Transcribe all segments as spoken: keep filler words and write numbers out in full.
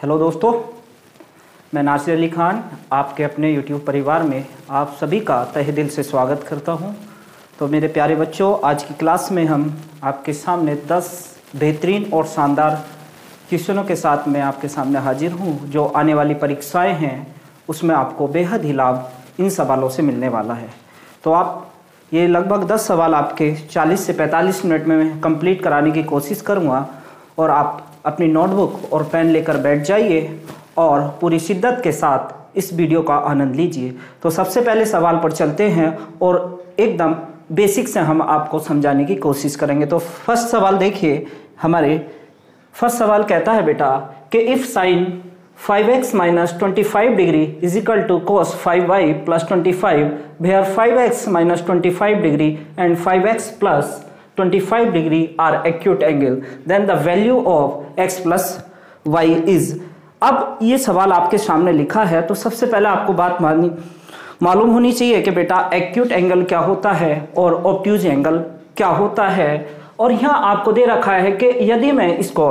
Hello दोस्तों, मैं नासिर अली खान आपके अपने यूट्यूब परिवार में आप सभी का तहे दिल से स्वागत करता हूं। तो मेरे प्यारे बच्चों, आज की क्लास में हम आपके सामने दस बेहतरीन और शानदार क्वेश्चनों के साथ मैं आपके सामने हाजिर हूं। जो आने वाली परीक्षाएं हैं उसमें आपको बेहद ही लाभ इन सवालों से मिलने वाला है। तो आप ये लगभग दस सवाल आपके चालीस से पैंतालीस मिनट में कंप्लीट कराने की कोशिश करूँगा और आप अपनी नोटबुक और पेन लेकर बैठ जाइए और पूरी शिद्दत के साथ इस वीडियो का आनंद लीजिए। तो सबसे पहले सवाल पर चलते हैं और एकदम बेसिक से हम आपको समझाने की कोशिश करेंगे। तो फर्स्ट सवाल देखिए, हमारे फर्स्ट सवाल कहता है बेटा कि if sine five x minus twenty five degree is equal to cos five y plus twenty five where five x minus twenty five degree and five x plus twenty five degree are acute angle, then the value of x plus y is. अब ये सवाल आपके सामने लिखा है, तो सबसे पहले आपको बात मानी मालूम होनी चाहिए कि बेटा एक्यूट एंगल क्या होता है और ऑब्ट्यूज एंगल क्या होता है। और यहाँ आपको दे रखा है कि यदि मैं इसको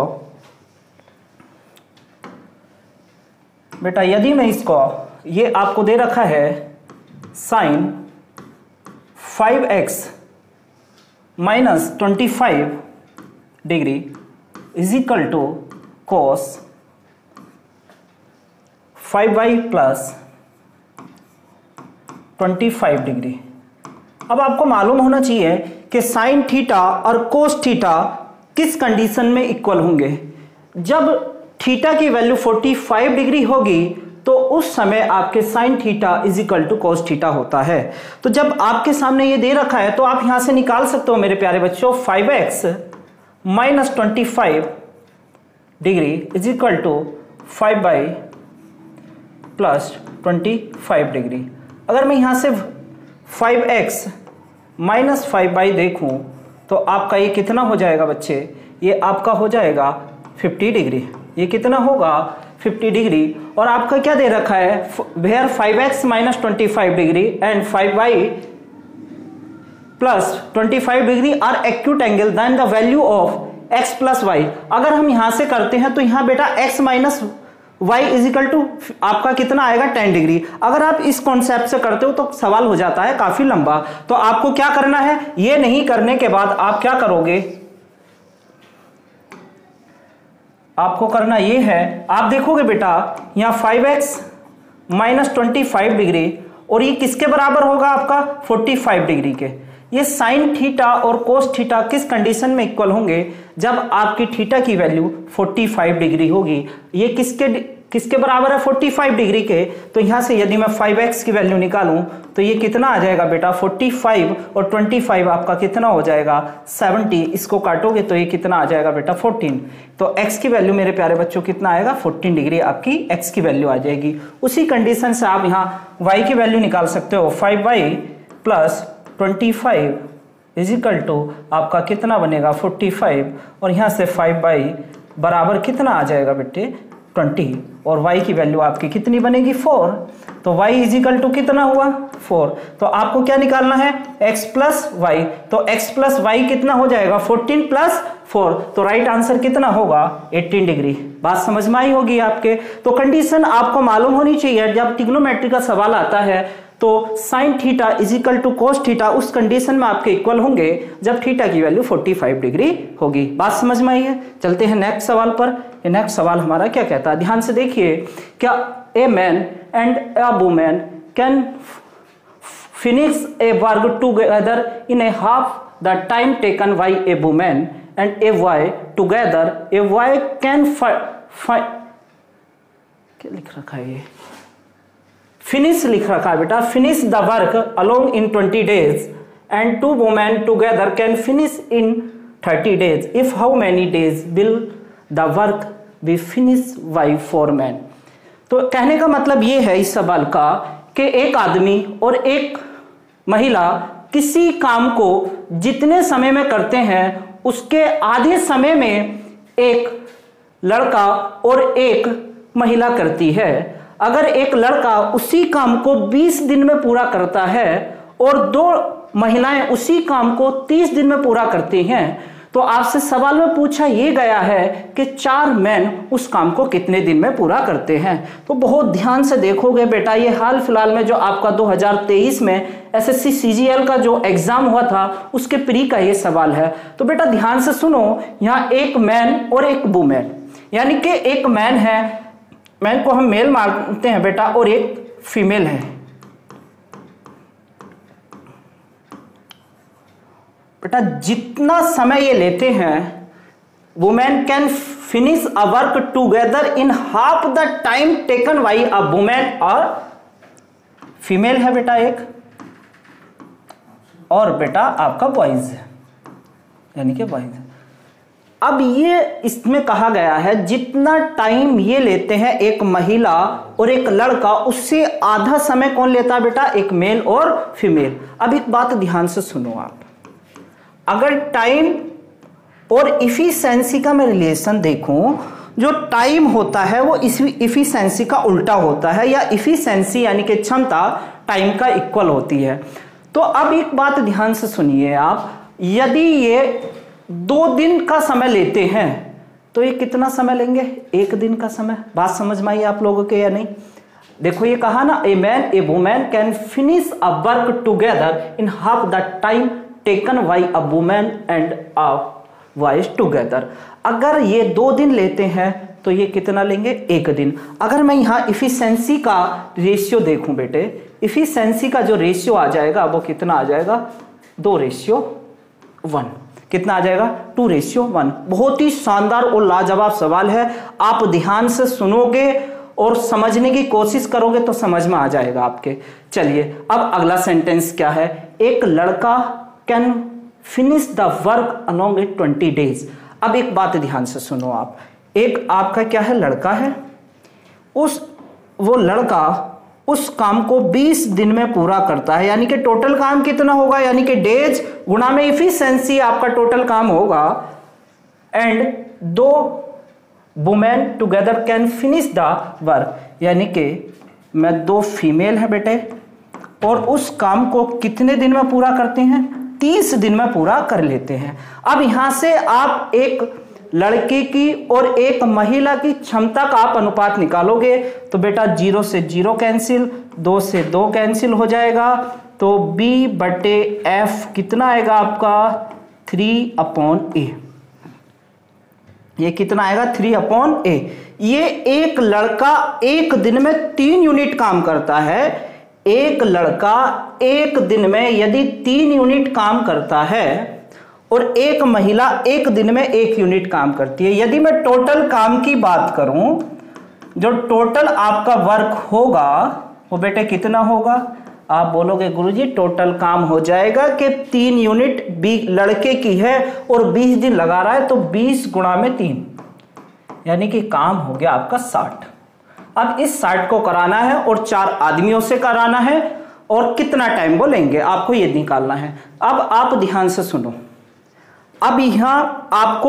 बेटा यदि मैं इसको ये आपको दे रखा है sine five x minus twenty five degree is equal to cos five y plus twenty five degree. अब आपको मालूम होना चाहिए कि साइन थीटा और कोस थीटा किस कंडीशन में इक्वल होंगे। जब थीटा की वैल्यू पैंतालीस डिग्री होगी तो उस समय आपके sine theta is equal to cos theta होता है। तो जब आपके सामने ये दे रखा है तो आप यहां से निकाल सकते हो मेरे प्यारे बच्चों, five x minus twenty five degree is equal to five y plus twenty five degree. अगर मैं यहां से five x minus five y देखूं तो आपका ये कितना हो जाएगा बच्चे, ये आपका हो जाएगा फिफ्टी डिग्री। ये कितना होगा, फिफ्टी डिग्री। और आपका क्या दे रखा है, where five x minus twenty five degree and five y plus twenty five degree are acute angle, then the value of x plus y. अगर हम यहां से करते हैं तो यहां बेटा x minus y is equal to आपका कितना आएगा, टेन डिग्री। अगर आप इस कॉन्सेप्ट से करते हो तो सवाल हो जाता है काफी लंबा। तो आपको क्या करना है, ये नहीं करने के बाद आप क्या करोगे, आपको करना ये है, आप देखोगे बेटा यहाँ five x minus twenty five degree और ये किसके बराबर होगा आपका, फोर्टी फाइव डिग्री के। ये साइन थीटा और कोस थीटा किस कंडीशन में इक्वल होंगे, जब आपकी थीटा की वैल्यू फोर्टी फाइव डिग्री होगी। ये किसके किसके बराबर है, फोर्टी फाइव डिग्री के। तो यहां से यदि मैं फाइव एक्स की वैल्यू निकालूं तो ये कितना आ जाएगा बेटा, फोर्टी फाइव और ट्वेंटी फाइव आपका कितना हो जाएगा, सेवेंटी। इसको काटोगे तो ये कितना आ जाएगा बेटा, फोर्टीन। तो x की वैल्यू मेरे प्यारे बच्चों कितना आएगा, फोर्टीन डिग्री आपकी x की वैल्यू आ जाएगी। उसी कंडीशन से आप यहाँ y की वैल्यू निकाल सकते हो, five y plus twenty five is equal to आपका कितना बनेगा, फोर्टी फाइव। और यहाँ से फाइव बाई बराबर कितना आ जाएगा बेटे, ट्वेंटी। और y की वैल्यू आपकी कितनी बनेगी, फोर। तो y इज इक्वल टू कितना हुआ, फोर। तो आपको क्या निकालना है, x प्लस वाई। तो x प्लस वाई कितना हो जाएगा, फोर्टीन प्लस फोर। तो राइट आंसर कितना होगा, एटीन डिग्री। बात समझ में आई होगी आपके। तो कंडीशन आपको मालूम होनी चाहिए। जब ट्रिग्नोमेट्री का सवाल आता है तो sine theta is equal to cos theta उस कंडीशन में आपके इक्वल होंगे जब थीटा की वैल्यू फोर्टी फाइव डिग्री होगी। बात समझ में आई है। चलते हैं नेक्स्ट सवाल पर। ये नेक्स्ट सवाल हमारा क्या कहता है, ध्यान से देखिए। क्या a man and a woman can finish a work together in a half the time taken by a woman and a boy together, a boy can क्या लिख रखा है, ये फिनिश लिख रखा है बेटा, finish the work along in twenty days and two women together can finish in thirty days. If how many days will the work be finish by four man. तो कहने का मतलब ये है इस सवाल का कि एक आदमी और एक महिला किसी काम को जितने समय में करते हैं उसके आधे समय में एक लड़का और एक महिला करती है। अगर एक लड़का उसी काम को बीस दिन में पूरा करता है और दो महिलाएं उसी काम को तीस दिन में पूरा करती हैं तो आपसे सवाल में पूछा ये गया है कि चार मैन उस काम को कितने दिन में पूरा करते हैं। तो बहुत ध्यान से देखोगे बेटा, ये हाल फिलहाल में जो आपका दो हज़ार तेईस में एसएससी सीजीएल का जो एग्जाम हुआ था उसके प्री का ये सवाल है। तो बेटा ध्यान से सुनो, यहाँ एक मैन और एक वुमेन, यानी कि एक मैन है, मैन को हम मेल मानते हैं बेटा, और एक फीमेल है। बेटा जितना समय ये लेते हैं, women can finish a work together in half the time taken by a women, और फीमेल है बेटा एक, और बेटा आपका बॉयज है, यानी कि बॉयज है। अब ये इसमें कहा गया है जितना टाइम ये लेते हैं एक महिला और एक लड़का, उससे आधा समय कौन लेता है बेटा, एक मेल और फीमेल। अब एक बात ध्यान से सुनो आप, अगर टाइम और इफिशिएंसी का मैं रिलेशन देखूं, जो टाइम होता है वो इफिशिएंसी का उल्टा होता है, या इफिशिएंसी यानी कि क्षमता टाइम का इक्वल होती है। तो अब एक बात ध्यान से सुनिए आप, यदि ये दो दिन का समय लेते हैं तो ये कितना समय लेंगे, एक दिन का समय। बात समझ में आई आप लोगों के या नहीं? देखो ये कहा ना, a man a women can finish a work together in half the time taken by a women and a boys together. अगर ये दो दिन लेते हैं तो ये कितना लेंगे, एक दिन। अगर मैं यहाँ इफिशिएंसी का रेशियो देखूं बेटे, इफिशिएंसी का जो रेशियो आ जाएगा वो कितना आ जाएगा, दो रेशियो वन। कितना आ जाएगा, टू रेशियो वन। बहुत ही शानदार और लाजवाब सवाल है, आप ध्यान से सुनोगे और समझने की कोशिश करोगे तो समझ में आ जाएगा आपके। चलिए अब अगला सेंटेंस क्या है, एक लड़का can finish the work along a twenty days. अब एक बात ध्यान से सुनो आप, एक आपका क्या है, लड़का है, उस वो लड़का उस काम को बीस दिन में पूरा करता है, यानी कि टोटल काम कितना होगा, यानी कि डेज गुणा में इफिशिएंसी आपका टोटल काम होगा। एंड दो women together can finish the work, यानी कि मैं दो फीमेल है बेटे और उस काम को कितने दिन में पूरा करते हैं, तीस दिन में पूरा कर लेते हैं। अब यहां से आप एक लड़के की और एक महिला की क्षमता का आप अनुपात निकालोगे तो बेटा जीरो से जीरो कैंसिल, दो से दो कैंसिल हो जाएगा, तो बी बटे एफ कितना आएगा आपका, थ्री अपॉन ए। ये कितना आएगा, थ्री अपॉन ए। ये एक लड़का एक दिन में तीन यूनिट काम करता है, एक लड़का एक दिन में यदि तीन यूनिट काम करता है और एक महिला एक दिन में एक यूनिट काम करती है। यदि मैं टोटल काम की बात करूं, जो टोटल आपका वर्क होगा वो बेटे कितना होगा, आप बोलोगे गुरुजी टोटल काम हो जाएगा कि तीन यूनिट बी लड़के की है और बीस दिन लगा रहा है, तो बीस गुणा में तीन, यानी कि काम हो गया आपका साठ। अब इस साठ को कराना है और चार आदमियों से कराना है, और कितना टाइम वो लेंगे आपको ये निकालना है। अब आप ध्यान से सुनो, अब यहां आपको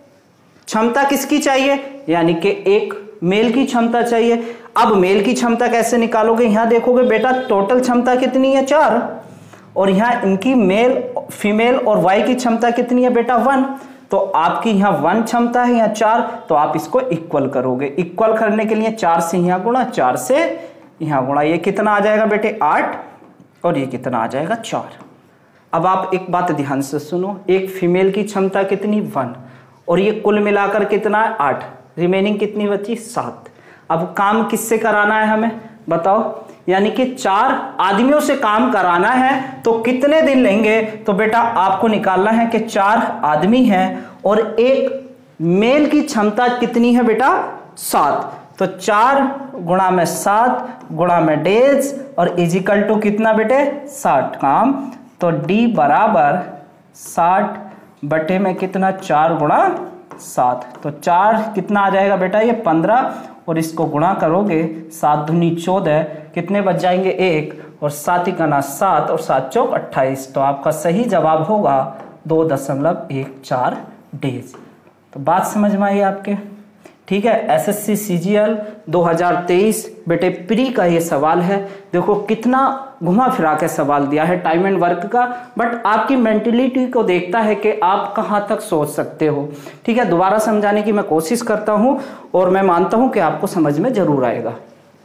क्षमता किसकी चाहिए, यानी कि एक मेल की क्षमता चाहिए। अब मेल की क्षमता कैसे निकालोगे, यहां देखोगे बेटा टोटल क्षमता कितनी है, चार, और यहां इनकी मेल फीमेल और वाई की क्षमता कितनी है बेटा, वन। तो आपकी यहां वन क्षमता है, यहाँ चार, तो आप इसको इक्वल करोगे। इक्वल करने के लिए चार से यहां गुणा, चार से यहां गुणा, ये कितना आ जाएगा बेटे आठ, और ये कितना आ जाएगा चार। अब आप एक बात ध्यान से सुनो, एक फीमेल की क्षमता कितनी, वन, और ये कुल मिलाकर कितना है, आठ, रिमेनिंग कितनी बची, सात। अब काम किससे कराना है हमें बताओ, यानी कि चार आदमियों से काम कराना है, तो कितने दिन लेंगे, तो बेटा आपको निकालना है कि चार आदमी हैं और एक मेल की क्षमता कितनी है बेटा, सात। तो चार गुणा में सात गुणा में डेज और इजिकल टू कितना बेटे, साठ काम। तो डी बराबर साठ बटे में कितना, चार गुणा सात, तो चार कितना आ जाएगा बेटा, ये पंद्रह, और इसको गुणा करोगे सात दूनी चौदह, कितने बच जाएंगे, एक, और सात ही का सात, और सात चौक अट्ठाईस। तो आपका सही जवाब होगा दो दशमलव एक चार डेज। तो बात समझ में आई आपके, ठीक है। एसएससी सीजीएल दो हज़ार तेईस बेटे प्री का ये सवाल है। देखो कितना घुमा फिरा के सवाल दिया है टाइम एंड वर्क का, बट आपकी मेंटलिटी को देखता है कि आप कहाँ तक सोच सकते हो। ठीक है, दोबारा समझाने की मैं कोशिश करता हूँ और मैं मानता हूँ कि आपको समझ में जरूर आएगा।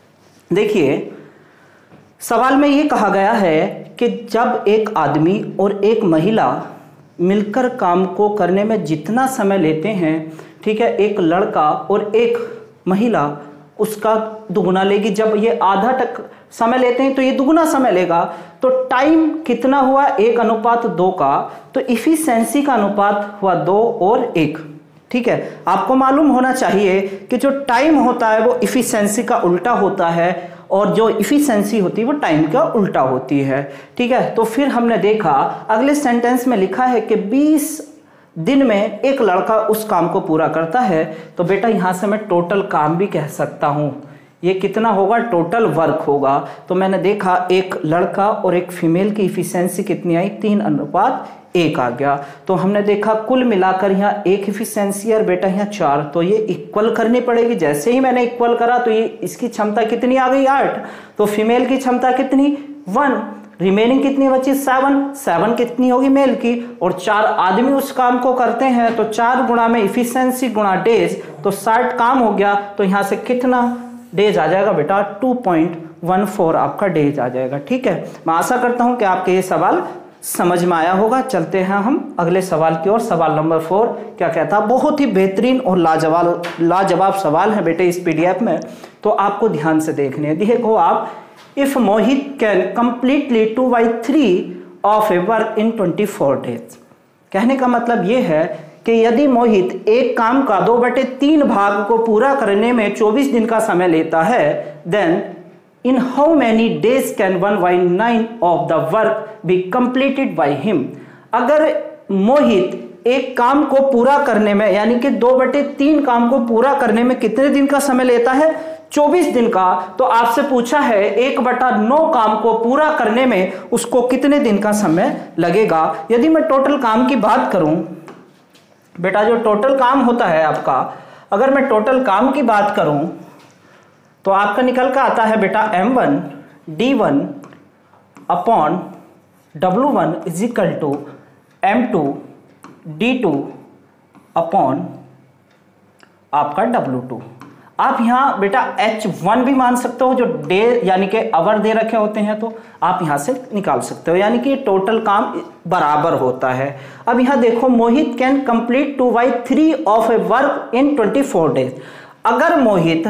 देखिए, सवाल में ये कहा गया है कि जब एक आदमी और एक महिला मिलकर काम को करने में जितना समय लेते हैं, ठीक है, एक लड़का और एक महिला उसका दुगुना लेगी। जब ये आधा तक समय लेते हैं तो ये दुगुना समय लेगा। तो टाइम कितना हुआ, एक अनुपात दो का, तो इफिशिएंसी का अनुपात हुआ दो और एक। ठीक है, आपको मालूम होना चाहिए कि जो टाइम होता है वो इफिशिएंसी का उल्टा होता है और जो इफिशिएंसी होती है वो टाइम का उल्टा होती है। ठीक है, तो फिर हमने देखा अगले सेंटेंस में लिखा है कि बीस दिन में एक लड़का उस काम को पूरा करता है। तो बेटा यहां से मैं टोटल काम भी कह सकता हूं। ये कितना होगा, टोटल वर्क होगा। तो मैंने देखा एक लड़का और एक फीमेल की इफिशिएंसी कितनी आई, तीन अनुपात एक आ गया। तो हमने देखा कुल मिलाकर यहाँ एक इफिशिएंसी और बेटा यहाँ चार, तो ये इक्वल करनी पड़ेगी। जैसे ही मैंने इक्वल करा तो ये इसकी क्षमता कितनी आ गई, आठ। तो फीमेल की क्षमता कितनी, वन। रिमेनिंग कितनी बची, सेवन। सेवन कितनी होगी, मेल की। और चार आदमी उस काम को करते हैं, तो चार गुणा में इफिशिएंसी गुणा डेज, तो साठ काम हो गया। तो यहाँ से कितना डेज आ जाएगा बेटा, टू पॉइंट वन फोर आपका डेज आ जाएगा। ठीक है, मैं आशा करता हूं कि आपके ये सवाल समझ में आया होगा। चलते हैं हम अगले सवाल की ओर। सवाल नंबर फोर क्या कहता है, बहुत ही बेहतरीन और लाजवाब लाजवाब सवाल है बेटे इस पीडीएफ में, तो आपको ध्यान से देखने हैं। देखो आप, if Mohit can completely two by three of a work in twenty four days. कहने का मतलब ये है कि यदि मोहित एक काम का दो बटे तीन भाग को पूरा करने में चौबीस दिन का समय लेता है, then in how many days can one by nine of the work be completed by him. अगर मोहित एक काम को पूरा करने में, यानी कि दो बटे तीन काम को पूरा करने में कितने दिन का समय लेता है, चौबीस दिन का। तो आपसे पूछा है एक बटा नौ काम को पूरा करने में उसको कितने दिन का समय लगेगा। यदि मैं टोटल काम की बात करूं बेटा, जो टोटल काम होता है आपका, अगर मैं टोटल काम की बात करूं तो आपका निकल का आता है बेटा M one D one upon W one is equal to M two D two upon आपका डब्ल्यू टू। आप यहाँ बेटा एच वन भी मान सकते हो, जो डे यानी कि आवर दे रखे होते हैं, तो आप यहाँ से निकाल सकते हो, यानी कि टोटल काम बराबर होता है। अब यहाँ देखो, Mohit can complete two by three of a work in twenty four days. अगर मोहित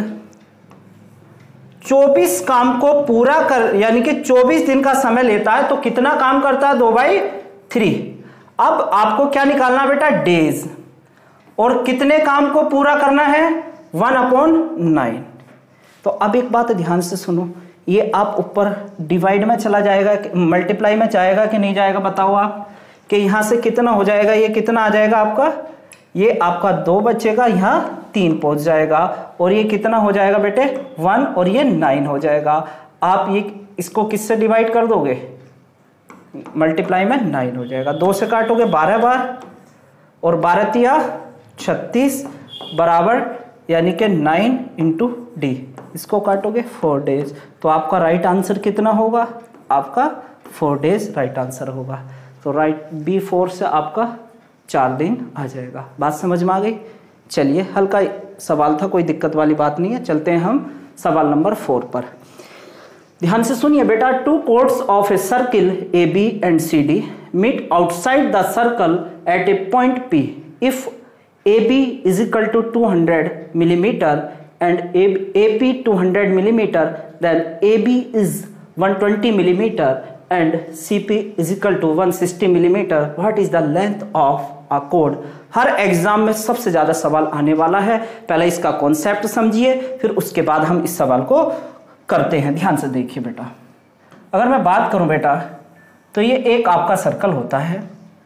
चौबीस काम को पूरा कर, यानी कि चौबीस दिन का समय लेता है, तो कितना काम करता है, दो बाई थ्री। अब आपको क्या निकालना बेटा, डेज, और कितने काम को पूरा करना है, वन अपॉन नाइन। तो अब एक बात ध्यान से सुनो, ये आप ऊपर डिवाइड में चला जाएगा, मल्टीप्लाई में जाएगा कि नहीं जाएगा, बताओ आप, कि यहां से कितना हो जाएगा, ये कितना आ जाएगा आपका, ये आपका दो बचेगा, यहाँ तीन पहुंच जाएगा, और ये कितना हो जाएगा बेटे, वन, और ये नाइन हो जाएगा। आप ये इसको किससे डिवाइड कर दोगे, मल्टीप्लाई में नाइन हो जाएगा। दो से काटोगे बारह बार, और बारह तिया छत्तीस बराबर, यानी कि नाइन इंटू डी, इसको काटोगे फोर डेज। तो आपका राइट आंसर कितना होगा, आपका फोर डेज राइट आंसर होगा। तो राइट बी फोर से आपका चार दिन आ जाएगा। बात समझ में आ गई। चलिए, हल्का सवाल था, कोई दिक्कत वाली बात नहीं है। चलते हैं हम सवाल नंबर फोर पर। ध्यान से सुनिए बेटा, two chords of a circle A B and C D meet outside the circle at a point P if A B is equal to two hundred millimeter and A P two hundred millimeter, then A B is one hundred twenty millimeter and C P is equal to one hundred sixty millimeter. What is the length of a chord? हर exam में सबसे ज्यादा सवाल आने वाला है। पहले इसका कॉन्सेप्ट समझिए, फिर उसके बाद हम इस सवाल को करते हैं। ध्यान से देखिए बेटा, अगर मैं बात करूं बेटा, तो ये एक आपका सर्कल होता है।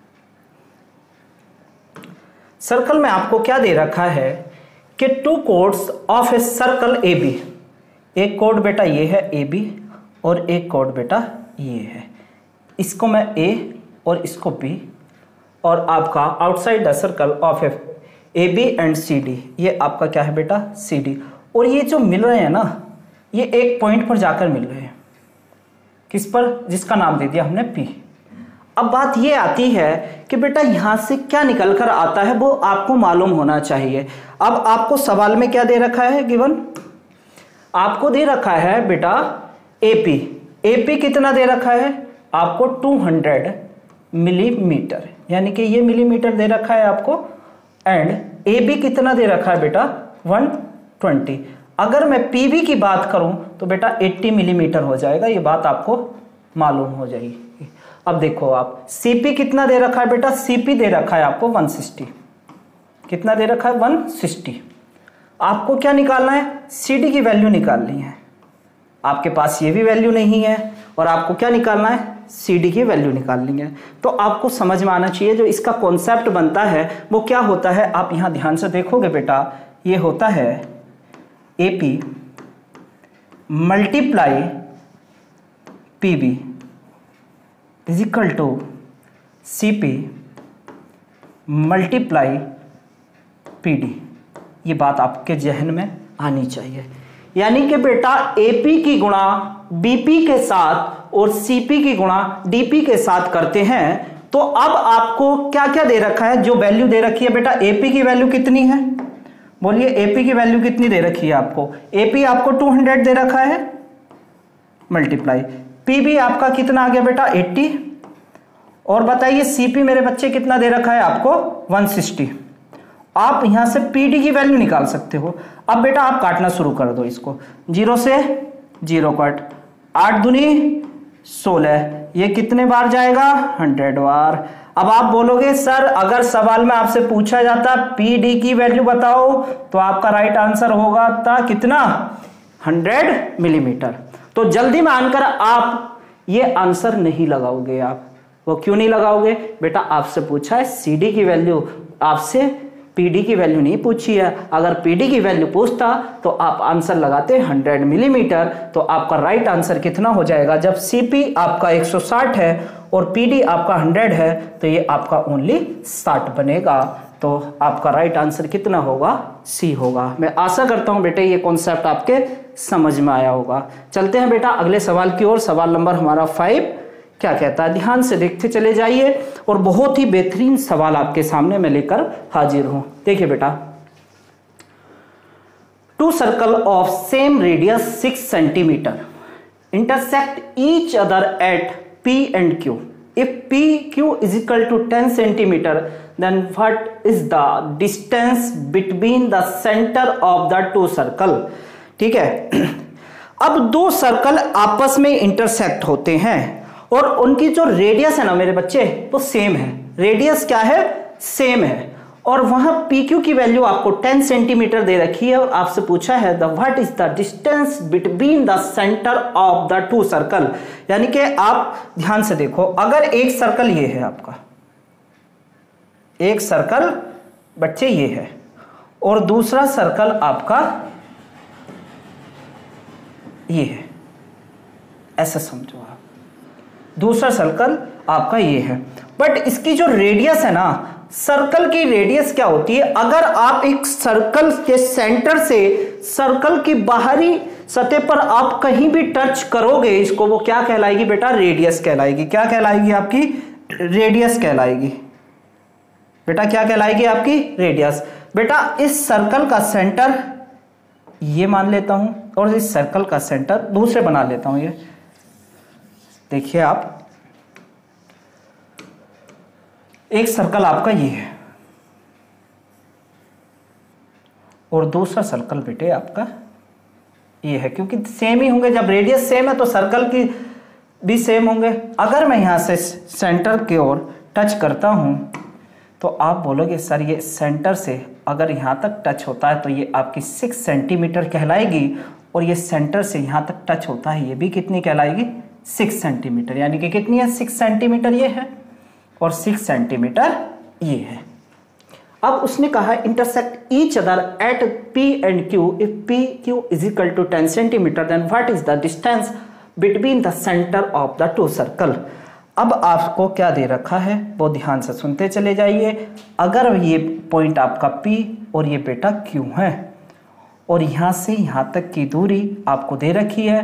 सर्कल में आपको क्या दे रखा है कि two chords of a circle A B. एक कोड बेटा ये है ए बी, और एक कोड बेटा ये है। इसको मैं ए और इसको बी, और आपका outside the circle of a A B and C D, ये आपका क्या है बेटा, सी डी। और ये जो मिल रहे हैं ना, ये एक पॉइंट पर जाकर मिल रहे हैं। किस पर, जिसका नाम दे दिया हमने P। अब बात ये आती है कि बेटा यहां से क्या निकल कर आता है वो आपको मालूम होना चाहिए। अब आपको सवाल में क्या दे रखा है, गिवन आपको दे रखा है बेटा एपी। एपी कितना दे रखा है आपको, टू हंड्रेड मिलीमीटर, यानी कि ये मिलीमीटर दे रखा है आपको। एंड एबी कितना दे रखा है बेटा, वन ट्वेंटी। अगर मैं पीबी की बात करूं तो बेटा अस्सी मिलीमीटर हो जाएगा, ये बात आपको मालूम हो जाएगी। अब देखो आप सीपी कितना दे रखा है बेटा, सीपी दे रखा है आपको वन सिक्सटी। कितना दे रखा है, वन सिक्सटी। आपको क्या निकालना है, सीडी की वैल्यू निकालनी है। आपके पास ये भी वैल्यू नहीं है और आपको क्या निकालना है, सीडी की वैल्यू निकालनी है। तो आपको समझ में आना चाहिए जो इसका कॉन्सेप्ट बनता है वो क्या होता है। आप यहां ध्यान से देखोगे बेटा, ये होता है AP multiply PB is equal to CP multiply PD. ये बात आपके जहन में आनी चाहिए। यानी कि बेटा एपी की गुणा बीपी के साथ और सीपी की गुणा डीपी के साथ करते हैं। तो अब आपको क्या क्या दे रखा है, जो वैल्यू दे रखी है बेटा, एपी की वैल्यू कितनी है, बोलिए एपी की वैल्यू कितनी दे रखी है आपको। एपी आपको टू हंड्रेड दे रखा है मल्टीप्लाई, पीबी आपका कितना आ गया बेटा अस्सी, और बताइए सीपी मेरे बच्चे कितना दे रखा है आपको वन सिक्सटी। आप यहां से पीडी की वैल्यू निकाल सकते हो। अब बेटा आप काटना शुरू कर दो इसको, जीरो से जीरो कट, आठ दूनी सोलह, ये कितने बार जाएगा, हंड्रेड बार। अब आप बोलोगे सर अगर सवाल में आपसे पूछा जाता पीडी की वैल्यू बताओ तो आपका राइट आंसर होगा था कितना, हंड्रेड मिलीमीटर। तो जल्दी में आनकर आप ये आंसर नहीं लगाओगे। आप वो क्यों नहीं लगाओगे बेटा, आपसे पूछा है सीडी की वैल्यू, आपसे पीडी की वैल्यू नहीं पूछी है। अगर पीडी की वैल्यू पूछता तो आप आंसर लगाते हंड्रेड मिलीमीटर, तो आपका राइट आंसर कितना हो जाएगा, जब सीपी आपका एक सौ साठ है और पीडी आपका हंड्रेड है तो ये आपका ओनली साठ बनेगा। तो आपका राइट आंसर कितना होगा, सी होगा। मैं आशा करता हूं बेटे ये कॉन्सेप्ट आपके समझ में आया होगा। चलते हैं बेटा अगले सवाल की ओर। सवाल नंबर हमारा फाइव क्या कहता है, ध्यान से देखते चले जाइए और बहुत ही बेहतरीन सवाल आपके सामने मैं लेकर हाजिर हूं। देखिए बेटा, two circle of same radius six centimetre intersect each other at P and Q. If P Q is equal to ten centimeter, then what is the distance between the center of the two circle? ठीक है, अब दो circle आपस में intersect होते हैं और उनकी जो रेडियस है ना मेरे बच्चे वो सेम है। रेडियस क्या है, सेम है। और वहां पी क्यू की वैल्यू आपको टेन सेंटीमीटर दे रखी है और आपसे पूछा है the what is the distance between the centre of the two circle. यानी कि आप ध्यान से देखो, अगर एक सर्कल ये है आपका, एक सर्कल बच्चे ये है और दूसरा सर्कल आपका ये है, ऐसा समझो आप, दूसरा सर्कल आपका ये है। बट इसकी जो रेडियस है ना, सर्कल की रेडियस क्या होती है, अगर आप एक सर्कल के सेंटर से सर्कल की बाहरी सतह पर आप कहीं भी टच करोगे इसको, वो क्या कहलाएगी बेटा, रेडियस कहलाएगी। क्या कहलाएगी आपकी, रेडियस कहलाएगी। बेटा क्या कहलाएगी आपकी, रेडियस। बेटा इस सर्कल का सेंटर ये मान लेता हूं और इस सर्कल का सेंटर दूसरे बना लेता हूं। ये देखिए आप, एक सर्कल आपका ये है और दूसरा सर्कल बेटे आपका ये है, क्योंकि सेम ही होंगे। जब रेडियस सेम है तो सर्कल की भी सेम होंगे। अगर मैं यहां से सेंटर की ओर टच करता हूं तो आप बोलोगे सर ये सेंटर से अगर यहां तक टच होता है तो ये आपकी सिक्स सेंटीमीटर कहलाएगी, और ये सेंटर से यहां तक टच होता है ये भी कितनी कहलाएगी, सिक्स सेंटीमीटर। यानी कि कितनी है, सिक्स सेंटीमीटर ये है और सिक्स सेंटीमीटर ये है। अब उसने कहा intersect each other at P and Q, if P Q is equal to ten centimetre then what is the distance between the centre of the two circle. अब आपको क्या दे रखा है वो ध्यान से सुनते चले जाइए। अगर ये पॉइंट आपका P और ये बेटा Q है और यहां से यहां तक की दूरी आपको दे रखी है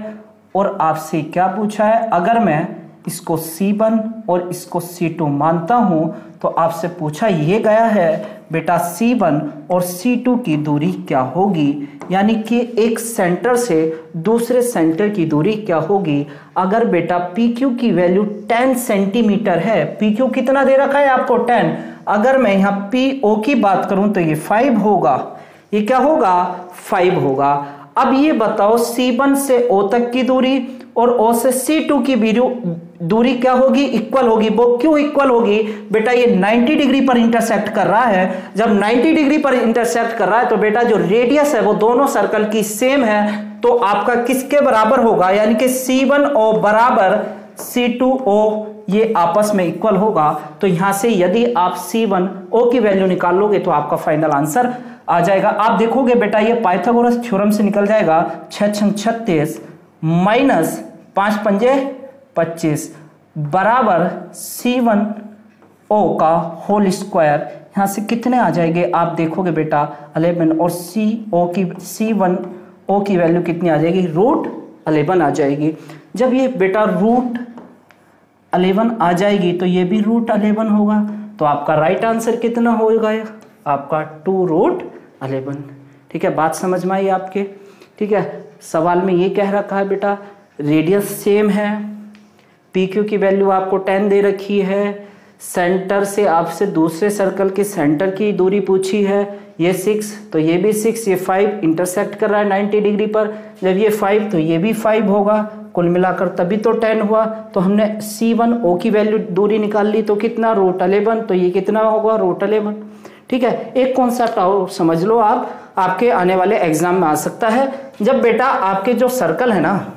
और आपसे क्या पूछा है, अगर मैं इसको सी वन और इसको सी टू मानता हूं तो आपसे पूछा ये गया है बेटा सी वन और सी टू की दूरी क्या होगी, यानी कि एक सेंटर से दूसरे सेंटर की दूरी क्या होगी। अगर बेटा पी क्यू की वैल्यू टेन सेंटीमीटर है, पी क्यू कितना दे रखा है आपको टेन, अगर मैं यहाँ पी ओ की बात करूं तो ये फाइव होगा, ये क्या होगा फाइव होगा। अब ये बताओ सी वन से ओ तक की दूरी और ओ से सी टू की दूरी क्या होगी, इक्वल होगी। वो क्यों इक्वल होगी बेटा, ये नाइंटी डिग्री पर इंटरसेक्ट कर रहा है, जब नाइंटी डिग्री पर इंटरसेक्ट कर रहा है तो बेटा जो रेडियस है वो दोनों सर्कल की सेम है, तो आपका किसके बराबर होगा, यानी कि सी वन ओ बराबर सी टू ओ, ये आपस में इक्वल होगा। तो यहां से यदि आप सी वन ओ की वैल्यू निकाल लोगे तो आपका फाइनल आंसर आ जाएगा। आप देखोगे बेटा ये पाइथागोरस थ्योरम से निकल जाएगा, छह छंग छत्तीस माइनस पांच पंजे पच्चीस बराबर सी वन ओ का होल स्क्वायर, यहां से कितने आ जाएंगे आप देखोगे बेटा इलेवन, और सी ओ की सी वन ओ की वैल्यू कितनी आ जाएगी, रूट इलेवन आ जाएगी। जब ये बेटा रूट इलेवन आ जाएगी तो ये भी रूट इलेवन होगा, तो आपका राइट आंसर कितना होगा, आपका टू रूट इलेवन। ठीक है, बात समझ में आई आपके। ठीक है, सवाल में ये कह रखा है बेटा रेडियस सेम है, पी क्यू की वैल्यू आपको टेन दे रखी है, सेंटर से आपसे दूसरे सर्कल के सेंटर की दूरी पूछी है, ये सिक्स तो ये भी सिक्स, ये फाइव इंटरसेक्ट कर रहा है नाइंटी डिग्री पर, जब ये फाइव तो ये भी फाइव होगा, कुल मिलाकर तभी तो टेन हुआ। तो हमने सी वन ओ की वैल्यू दूरी निकाल ली, तो कितना रूट इलेवन, तो ये कितना होगा रूट इलेवन। ठीक है, एक कॉन्सेप्ट और समझ लो आप, आपके आने वाले एग्जाम में आ सकता है। जब बेटा आपके जो सर्कल है ना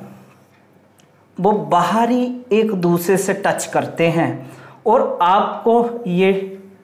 वो बाहरी एक दूसरे से टच करते हैं और आपको ये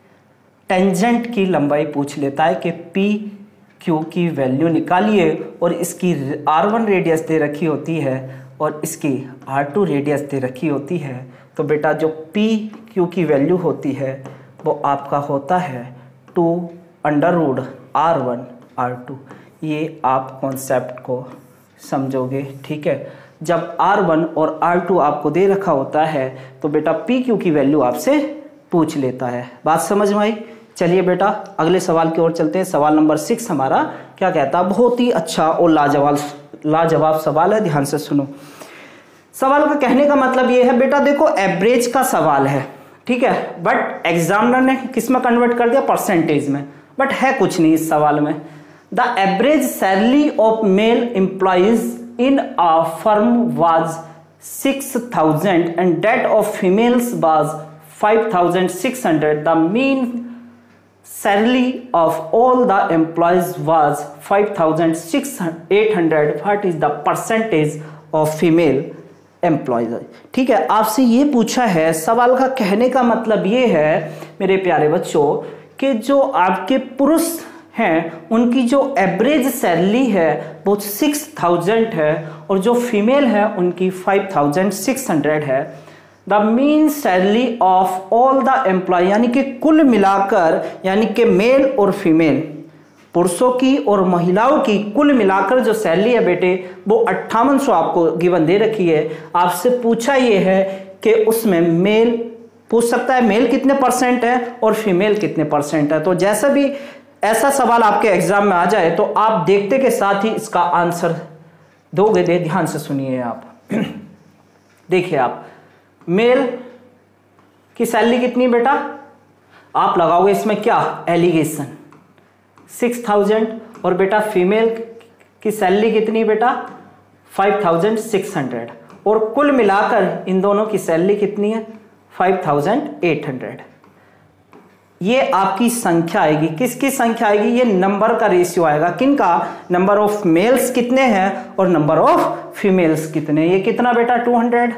टेंजेंट की लंबाई पूछ लेता है कि पी क्यू की वैल्यू निकालिए, और इसकी आर वन रेडियस दे रखी होती है और इसकी आर टू रेडियस दे रखी होती है, तो बेटा जो पी क्यू की वैल्यू होती है वो आपका होता है two under root R one R two. ये आप कॉन्सेप्ट को समझोगे। ठीक है, जब आर वन और आर टू आपको दे रखा होता है तो बेटा पी क्यू की वैल्यू आपसे पूछ लेता है। बात समझ में आई। चलिए बेटा अगले सवाल की ओर चलते हैं। सवाल नंबर सिक्स हमारा क्या कहता है, बहुत ही अच्छा और लाजवाब लाजवाब सवाल है, ध्यान से सुनो। सवाल का कहने का मतलब ये है बेटा, देखो एवरेज का सवाल है, ठीक है, बट एग्जामिनर ने किस में कन्वर्ट कर दिया, परसेंटेज में, बट है कुछ नहीं इस सवाल में। The average salary of male employees in a firm was six thousand and that of females was five thousand six hundred. The mean salary of all the employees was five thousand eight hundred. What is the percentage of female employees? ठीक है, आपसे ये पूछा है, सवाल का कहने का मतलब ये है मेरे प्यारे बच्चों कि जो आपके पुरुष हैं उनकी जो एवरेज सैलरी है वो सिक्स थाउजेंड है और जो फीमेल है उनकी फाइव थाउजेंड सिक्स हंड्रेड है। The mean salary of all the employee, यानी कि कुल मिलाकर, यानी कि मेल और फीमेल, पुरुषों की और महिलाओं की कुल मिलाकर जो सैलरी है बेटे वो अट्ठावन सौ आपको गिवन दे रखी है। आपसे पूछा ये है कि उसमें मेल पूछ सकता है मेल कितने परसेंट है और फीमेल कितने परसेंट है। तो जैसा भी ऐसा सवाल आपके एग्जाम में आ जाए तो आप देखते के साथ ही इसका आंसर दोगे। दे ध्यान से सुनिए आप। देखिए आप, मेल की सैलरी कितनी बेटा, आप लगाओगे इसमें क्या एलिगेशन सिक्स थाउजेंड, और बेटा फीमेल की सैलरी कितनी बेटा फाइव थाउजेंड सिक्स हंड्रेड, और कुल मिलाकर इन दोनों की सैलरी कितनी है फाइव थाउजेंड एट हंड्रेड। ये आपकी संख्या आएगी, किसकी संख्या आएगी, ये नंबर का रेशियो आएगा। किनका, नंबर ऑफ मेल्स कितने हैं और नंबर ऑफ फीमेल्स कितने। ये कितना बेटा टू हंड्रेड,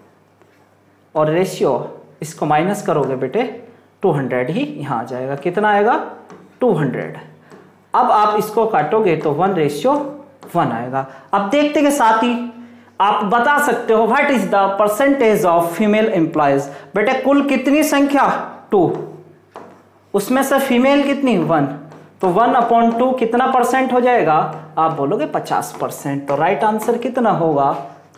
और रेशियो इसको माइनस करोगे बेटे टू हंड्रेड ही यहां आ जाएगा। कितना आएगा टू हंड्रेड। अब आप इसको काटोगे तो वन रेशियो वन आएगा। अब देखते के साथ ही आप बता सकते हो what is the percentage of female employees. बेटे कुल कितनी संख्या टू, उसमें से फीमेल कितनी वन, तो वन अपॉन टू कितना परसेंट हो जाएगा, आप बोलोगे पचास परसेंट। तो राइट आंसर कितना होगा,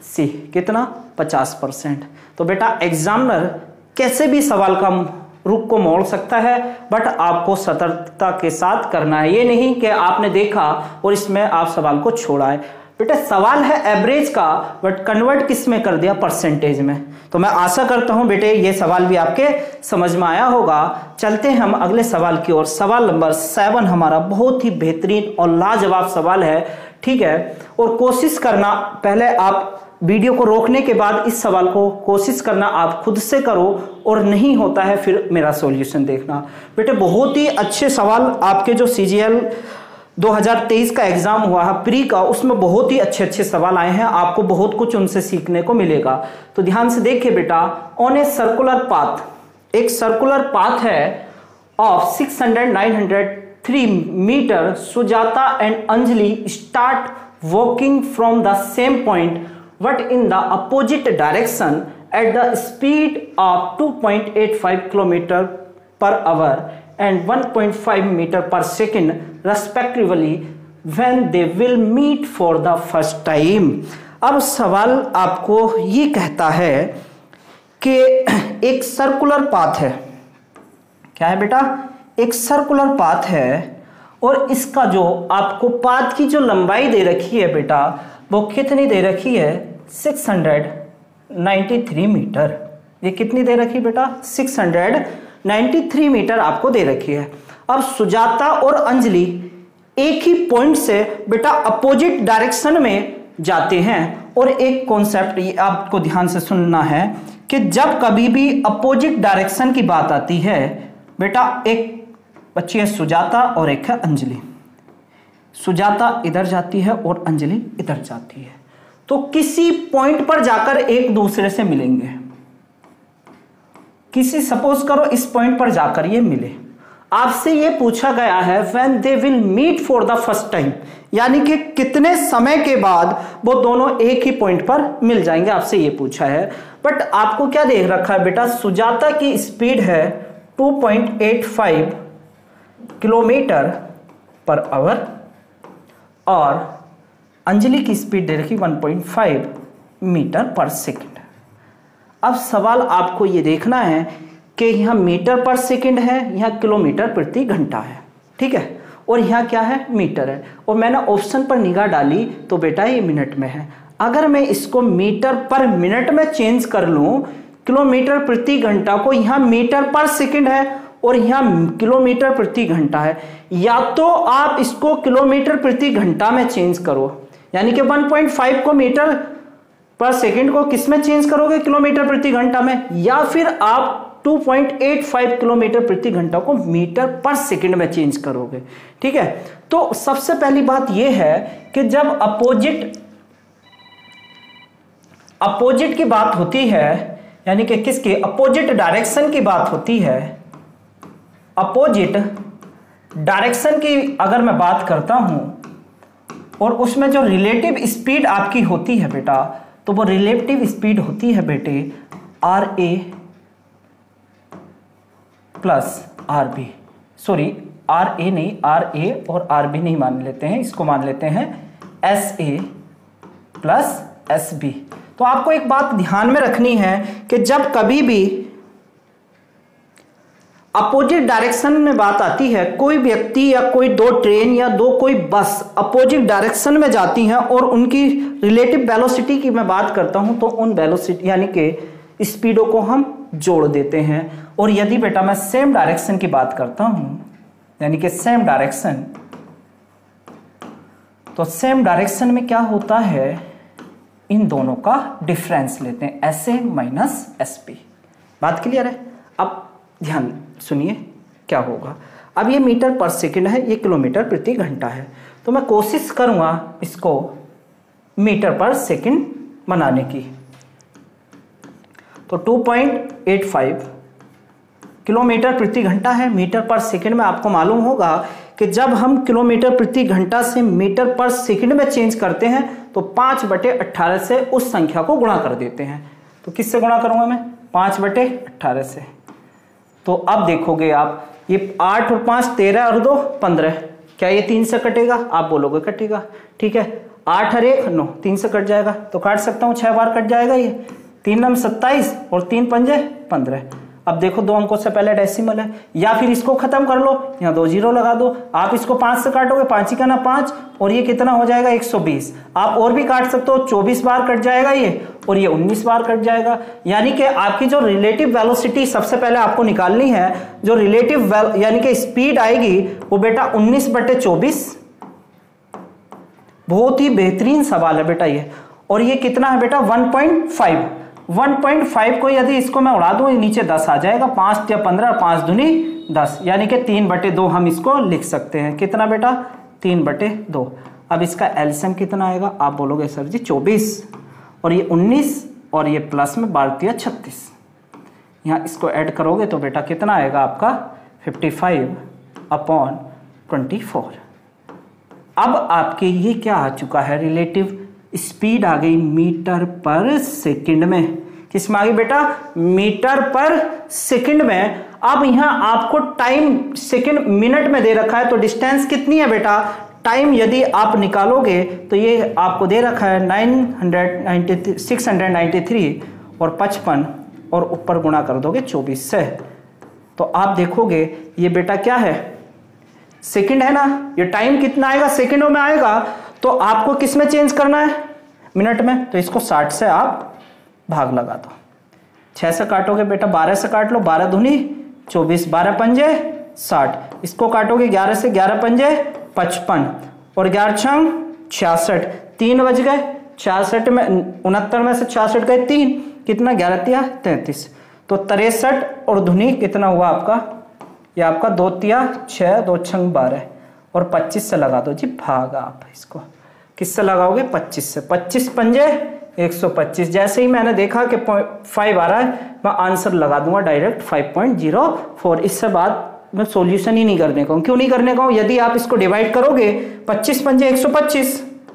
सी कितना पचास परसेंट। तो बेटा एग्जामिनर कैसे भी सवाल का रुख को मोड़ सकता है, बट आपको सतर्कता के साथ करना है। ये नहीं कि आपने देखा और इसमें आप सवाल को छोड़ा है। बेटा सवाल है एवरेज का, बट कन्वर्ट किस में कर दिया, परसेंटेज में। तो मैं आशा करता हूं बेटे ये सवाल भी आपके समझ में आया होगा। चलते हैं हम अगले सवाल की ओर। सवाल नंबर सेवन हमारा बहुत ही बेहतरीन और लाजवाब सवाल है, ठीक है। और कोशिश करना, पहले आप वीडियो को रोकने के बाद इस सवाल को कोशिश करना आप खुद से करो, और नहीं होता है फिर मेरा सॉल्यूशन देखना। बेटे बहुत ही अच्छे सवाल आपके जो सीजीएल दो हज़ार तेईस का एग्जाम हुआ है प्री का, उसमें बहुत ही अच्छे अच्छे सवाल आए हैं। आपको बहुत कुछ उनसे सीखने को मिलेगा। तो ध्यान से देखिए बेटा, ऑन ए सर्कुलर पाथ, एक सर्कुलर पाथ है of six hundred nine hundred three metre, Sujata and Anjali start walking from the same point but in the opposite direction at the speed of two point eight five kilometer per hour and one point five meter per second respectively when they will meet for the first time। अब सवाल आपको ये कहता है कि एक circular path है। क्या है बेटा, एक सर्कुलर पाथ है, और इसका जो आपको पाथ की जो लंबाई दे रखी है बेटा, वो कितनी दे रखी है, six hundred ninety three metre. ये कितनी दे रखी बेटा, six hundred ninety three metre आपको दे रखी है। अब सुजाता और अंजलि एक ही पॉइंट से बेटा अपोजिट डायरेक्शन में जाते हैं। और एक कॉन्सेप्ट ये आपको ध्यान से सुनना है कि जब कभी भी अपोजिट डायरेक्शन की बात आती है बेटा, एक बच्ची है सुजाता और एक है अंजलि। सुजाता इधर जाती है और अंजलि इधर जाती है, तो किसी पॉइंट पर जाकर एक दूसरे से मिलेंगे। किसी सपोज करो इस पॉइंट पर जाकर ये मिले। आपसे ये पूछा गया है when they will meet for the first time, यानी कि कितने समय के बाद वो दोनों एक ही पॉइंट पर मिल जाएंगे, आपसे ये पूछा है। बट आपको क्या देख रखा है बेटा, सुजाता की स्पीड है two point eight five kilometre per hour और अंजलि की स्पीड दे रखी one point five metre per second. अब सवाल आपको ये देखना है कि यहाँ मीटर पर सेकंड है, यहाँ किलोमीटर प्रति घंटा है, ठीक है, और यहाँ क्या है, मीटर है। और मैंने ऑप्शन पर निगाह डाली तो बेटा ये मिनट में है। अगर मैं इसको मीटर पर मिनट में चेंज कर लूँ, किलोमीटर प्रति घंटा को, यहाँ मीटर पर सेकंड है और यहाँ किलोमीटर प्रति घंटा है, या तो आप इसको किलोमीटर प्रति घंटा में चेंज करो, यानी कि वन पॉइंट फाइव को मीटर पर सेकंड को किस में चेंज करोगे, किलोमीटर प्रति घंटा में, या फिर आप two point eight five kilometre प्रति घंटा को मीटर पर सेकंड में चेंज करोगे, ठीक है। तो सबसे पहली बात यह है कि जब अपोजिट अपोजिट की बात होती है, यानी कि किसकी, अपोजिट डायरेक्शन की बात होती है, अपोजिट डायरेक्शन की अगर मैं बात करता हूं और उसमें जो रिलेटिव स्पीड आपकी होती है बेटा, तो वो रिलेटिव स्पीड होती है बेटे R A plus R B, sorry R A नहीं, आर ए और आर बी नहीं मान लेते हैं, इसको मान लेते हैं S A plus S B. तो आपको एक बात ध्यान में रखनी है कि जब कभी भी अपोजिट डायरेक्शन में बात आती है, कोई व्यक्ति या कोई दो ट्रेन या दो कोई बस अपोजिट डायरेक्शन में जाती हैं और उनकी रिलेटिव वेलोसिटी की मैं बात करता हूं, तो उन वेलोसिटी यानी कि स्पीडों को हम जोड़ देते हैं। और यदि बेटा मैं सेम डायरेक्शन की बात करता हूं, यानी कि सेम डायरेक्शन, तो सेम डायरेक्शन में क्या होता है, इन दोनों का डिफरेंस लेते हैं, S A minus S P. बात क्लियर है? अब ध्यान सुनिए क्या होगा। अब ये मीटर पर सेकंड है, ये किलोमीटर प्रति घंटा है, तो मैं कोशिश करूंगा इसको मीटर पर सेकंड बनाने की। तो two point eight five kilometre प्रति घंटा है, मीटर पर सेकंड में आपको मालूम होगा कि जब हम किलोमीटर प्रति घंटा से मीटर पर सेकंड में चेंज करते हैं तो पाँच बटे अट्ठारह से उस संख्या को गुणा कर देते हैं। तो किससे गुणा करूंगा मैं, पाँच बटे अट्ठारह से। तो अब देखोगे आप, ये आठ और पाँच तेरह और दो पंद्रह, क्या ये तीन से कटेगा, आप बोलोगे कटेगा, ठीक है। आठ और एक नौ, तीन से कट जाएगा तो काट सकता हूँ, छह बार कट जाएगा ये, तीन नम सत्ताईस और तीन पंजे पंद्रह। अब देखो दो अंकों से पहले डेसिमल है, या फिर इसको खत्म कर लो, यहाँ दो जीरो लगा दो। आप इसको पांच से काटोगे, पांच ही का ना पांच, और ये कितना हो जाएगा एक सौ बीस। आप और भी काट सकते हो, चौबीस बार कट जाएगा ये, और ये उन्नीस बार कट जाएगा। यानी कि आपकी जो रिलेटिव वेलोसिटी सबसे पहले आपको निकालनी है, जो रिलेटिव यानी कि स्पीड आएगी वो बेटा उन्नीस बटे चौबीस। बहुत ही बेहतरीन सवाल है बेटा ये। और ये कितना है बेटा one point five. One point five को यदि इसको मैं उड़ा दूं, नीचे दस आ जाएगा, पांच या पंद्रह, पांच दूनी दस, यानी कि तीन बटे दो हम इसको लिख सकते हैं। कितना बेटा तीन बटे दो। अब इसका एलसीएम कितना आएगा, आप बोलोगे सर जी चौबीस, और ये उन्नीस, और ये प्लस में बारह छत्तीस, यहाँ इसको ऐड करोगे तो बेटा कितना आएगा आपका fifty five upon twenty four. अब आपके ये क्या आ चुका है, रिलेटिव स्पीड आ गई मीटर पर सेकंड में। किसमें आ गई बेटा मीटर पर सेकंड में। अब यहां आपको टाइम सेकंड मिनट में दे रखा है, तो डिस्टेंस कितनी है बेटा, टाइम यदि आप निकालोगे तो ये आपको दे रखा है nine hundred ninety six hundred ninety three और पचपन, और ऊपर गुणा कर दोगे चौबीस से, तो आप देखोगे ये बेटा क्या है सेकंड है ना। ये टाइम कितना आएगा सेकंडों में आएगा, तो आपको किस में चेंज करना है मिनट में, तो इसको साठ से आप भाग लगा दो। छह से काटोगे बेटा, बारह से काट लो, बारह दूनी चौबीस, बारह पंजे साठ, इसको काटोगे ग्यारह से, ग्यारह पंजे पचपन, और ग्यारह छंग छियासठ, तीन बज गए, छियासठ में उनहत्तर में से छियासठ गए तीन, कितना ग्यारह तिया तैंतीस, तो तिरसठ और धुनी कितना हुआ आपका, ये आपका दो तिया छः, दो छंग बारह, और पच्चीस से लगा दो जी भाग। आप इसको किससे लगाओगे पच्चीस से, पच्चीस पंजे एक सौ पच्चीस। जैसे ही मैंने देखा कि फाइव आ रहा है, मैं आंसर लगा दूंगा direct five point zero four. इससे बाद मैं सॉल्यूशन ही नहीं करने का हूं। क्यों नहीं करने का हूं, यदि आप इसको डिवाइड करोगे पच्चीस पंजे एक सौ पच्चीस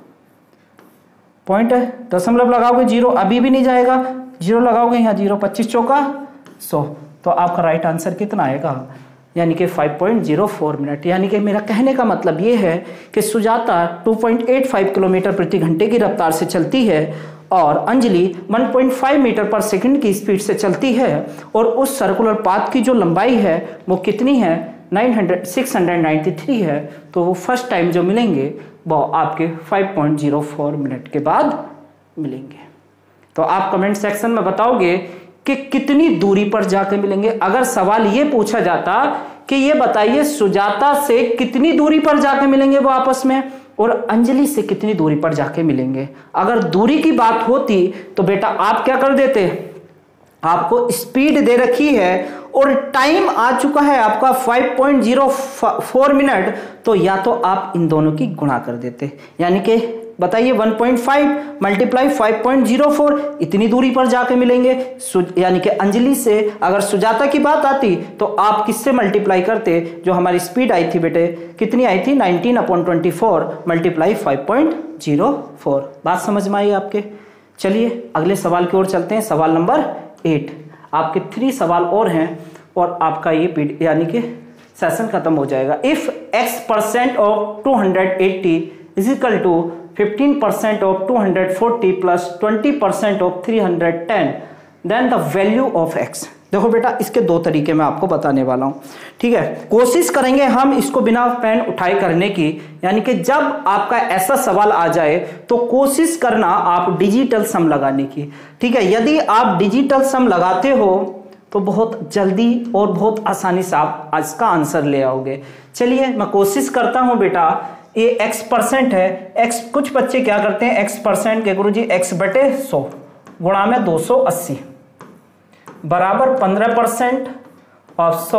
पॉइंट है, दशमलव लगाओगे जीरो, अभी भी नहीं जाएगा, जीरो लगाओगे यहाँ जीरो, पच्चीस चौका सौ, तो आपका राइट आंसर कितना आएगा, यानी कि five point zero four minute. यानी कि मेरा कहने का मतलब ये है कि Sujata two point eight five kilometre प्रति घंटे की रफ्तार से चलती है और Anjali one point five metre per second की स्पीड से चलती है, और उस सर्कुलर पाथ की जो लंबाई है वो कितनी है nine hundred six hundred ninety three है। तो वो फर्स्ट टाइम जो मिलेंगे वो आपके five point zero four minute के बाद मिलेंगे। तो आप कमेंट सेक्शन में बताओगे कि कितनी दूरी पर जाके मिलेंगे। अगर सवाल ये पूछा जाता कि ये बताइए सुजाता से कितनी दूरी पर जाके मिलेंगे वो आपस में, और अंजलि से कितनी दूरी पर जाके मिलेंगे, अगर दूरी की बात होती तो बेटा आप क्या कर देते, आपको स्पीड दे रखी है और टाइम आ चुका है आपका five point zero four minute, तो या तो आप इन दोनों की गुणा कर देते, यानी कि बताइए one point five multiply five point zero four, इतनी दूरी पर जाके मिलेंगे। यानी कि अंजलि से अगर सुजाता की बात आती तो आप किससे मल्टीप्लाई करते, जो हमारी स्पीड आई थी बेटे कितनी आई थी nineteen upon twenty four multiply five point zero four. बात समझ में आई आपके। चलिए अगले सवाल की ओर चलते हैं, सवाल नंबर एट। आपके थ्री सवाल और हैं और आपका ये यानी कि सेशन खत्म हो जाएगा। If X percent of two hundred eighty is equal to fifteen percent of two hundred forty plus twenty percent of three hundred ten, then the value of X. देखो बेटा इसके दो तरीके मैं आपको बताने वाला हूं, ठीक है। कोशिश करेंगे हम इसको बिना पेन उठाए करने की, यानी कि जब आपका ऐसा सवाल आ जाए तो कोशिश करना आप डिजिटल सम लगाने की, ठीक है। यदि आप डिजिटल सम लगाते हो तो बहुत जल्दी और बहुत आसानी से आप इसका आंसर ले आओगे। चलिए मैं कोशिश करता हूं बेटा, ये एक्स परसेंट है, एक्स कुछ बच्चे क्या करते हैं एक्स परसेंट के गुरुजी एक्स बटे सौ गुणा में दो सौ अस्सी बराबर पंद्रह परसेंट ऑफ सौ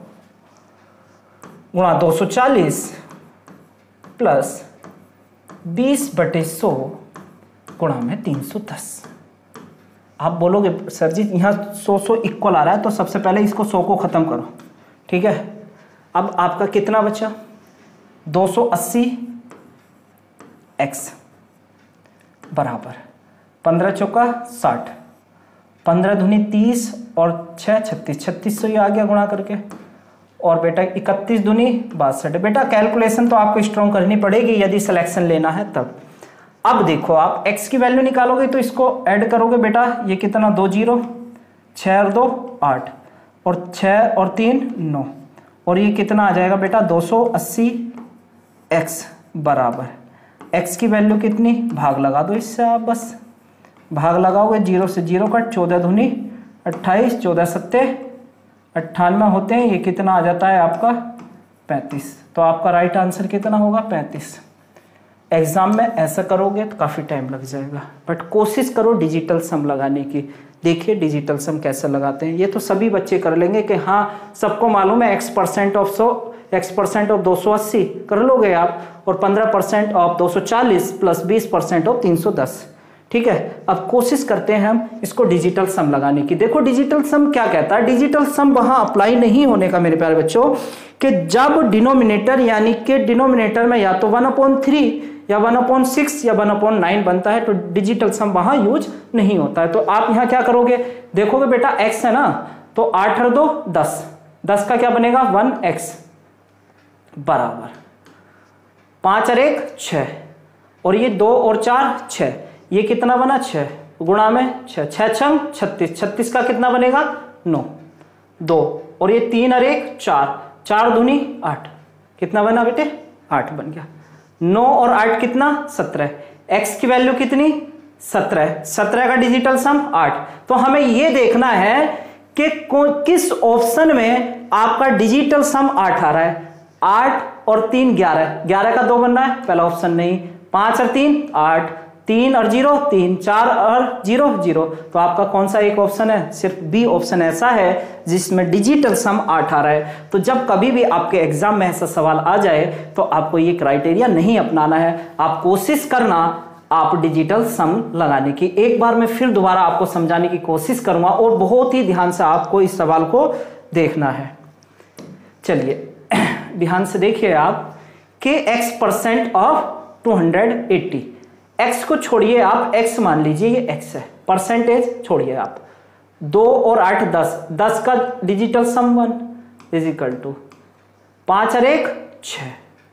गुणा दो सौ चालीस प्लस बीस बटे सौ गुणा में तीन सौ दस। आप बोलोगे सर जी यहाँ सौ सौ इक्वल आ रहा है, तो सबसे पहले इसको सौ को खत्म करो, ठीक है। अब आपका कितना बचा दो सौ अस्सी एक्स बराबर पंद्रह चौका साठ, पंद्रह धुनी तीस और छः छत्तीस, छत्तीस सौ ये आ गया गुणा करके, और बेटा इकतीस दुनी बासठ। बेटा कैलकुलेशन तो आपको स्ट्रॉन्ग करनी पड़ेगी यदि सिलेक्शन लेना है तब। अब देखो आप x की वैल्यू निकालोगे तो इसको ऐड करोगे बेटा, ये कितना, दो जीरो, छः और दो आठ, और छः और तीन नौ, और ये कितना आ जाएगा बेटा, दो सौ अस्सी x बराबर x की वैल्यू कितनी, भाग लगा दो इससे आप, बस भाग लगाओगे, जीरो से जीरो कट, चौदह दूनी अट्ठाईस, चौदह सत्ते अट्ठानवे होते हैं, ये कितना आ जाता है आपका पैंतीस। तो आपका राइट आंसर कितना होगा, पैंतीस। एग्जाम में ऐसा करोगे तो काफ़ी टाइम लग जाएगा, बट कोशिश करो डिजिटल सम लगाने की। देखिए डिजिटल सम कैसे लगाते हैं, ये तो सभी बच्चे कर लेंगे कि हाँ सबको मालूम है एक्स परसेंट ऑफ सौ, एक्स परसेंट ऑफ दो सौ अस्सी कर लोगे आप, और पंद्रह परसेंट ऑफ दो सौ चालीस प्लस बीस परसेंट ऑफ तीन सौ दस। ठीक है, अब कोशिश करते हैं हम इसको डिजिटल सम लगाने की। देखो डिजिटल सम क्या कहता है, डिजिटल सम वहां अप्लाई नहीं होने का मेरे प्यारे बच्चों कि जब डिनोमिनेटर यानी कि डिनोमिनेटर में या तो वन अपॉन थ्री या वन अपॉन सिक्स या वन अपॉन नाइन बनता है, तो डिजिटल सम वहां यूज नहीं होता है। तो आप यहां क्या करोगे, देखोगे बेटा एक्स है ना, तो आठ और दो दस, दस का क्या बनेगा, वन एक्स बराबर पांच और एक छह, और ये दो और चार छह, ये कितना बना, छह गुणा में छह, छह छंग छत्तीस, छत्तीस का कितना बनेगा, नौ, दो, और ये तीन और एक चार, चार दूनी आठ, कितना बना बेटे, आठ बन गया। नौ और आठ कितना, सत्रह, एक्स की वैल्यू कितनी, सत्रह, सत्रह का डिजिटल सम आठ। तो हमें यह देखना है कि किस ऑप्शन में आपका डिजिटल सम आठ आ रहा है। आठ और तीन ग्यारह, ग्यारह का दो बन रहा है, पहला ऑप्शन नहीं, पांच और तीन आठ, तीन और जीरो तीन, चार और जीरो जीरो, तो आपका कौन सा एक ऑप्शन है, सिर्फ बी ऑप्शन ऐसा है जिसमें डिजिटल सम आठ आ रहा है। तो जब कभी भी आपके एग्जाम में ऐसा सवाल आ जाए तो आपको ये क्राइटेरिया नहीं अपनाना है, आप कोशिश करना आप डिजिटल सम लगाने की। एक बार मैं फिर दोबारा आपको समझाने की कोशिश करूंगा और बहुत ही ध्यान से आपको इस सवाल को देखना है। चलिए ध्यान से देखिए आप कि x percent of two hundred eighty, x को छोड़िए आप, x मान लीजिए ये x है, परसेंटेज छोड़िए आप, दो और आठ दस, दस का digital sum one is equal to पांच और एक छह,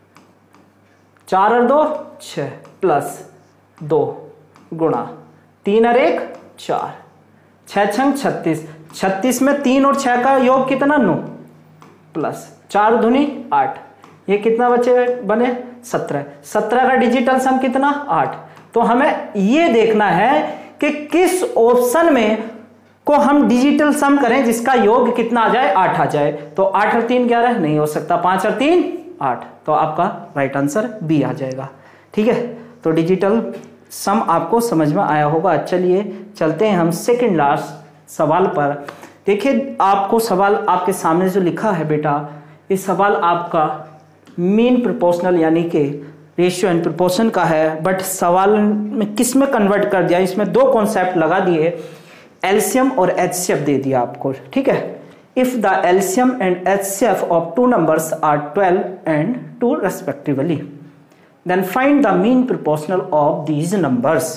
चार और दो छह प्लस दो गुणा तीन और एक चार, छह छंग छत्तीस, छत्तीस में तीन और छह का योग कितना, नौ, प्लस चार दूनी आठ, ये कितना बचे बने, सत्रह, सत्रह का डिजिटल सम कितना, आठ। तो हमें ये देखना है कि किस ऑप्शन में को हम डिजिटल सम करें जिसका योग कितना आ जाए, आठ आ जाए। तो आठ और तीन ग्यारह नहीं हो सकता, पांच और तीन आठ, तो आपका राइट आंसर बी आ जाएगा। ठीक है, तो डिजिटल सम आपको समझ में आया होगा। चलिए चलते हैं हम सेकंड लास्ट सवाल पर। देखिए आपको सवाल आपके सामने जो लिखा है बेटा, ये सवाल आपका मीन प्रोपोर्शनल यानी कि रेशियो एंड प्रोपोर्शन का है, बट सवाल में किस में कन्वर्ट कर दिया, इसमें दो कॉन्सेप्ट लगा दिए, एलसीएम और एचसीएफ दे दिया आपको। ठीक है, if the LCM and HCF of two numbers are twelve and two respectively, then find the mean proportional of these numbers.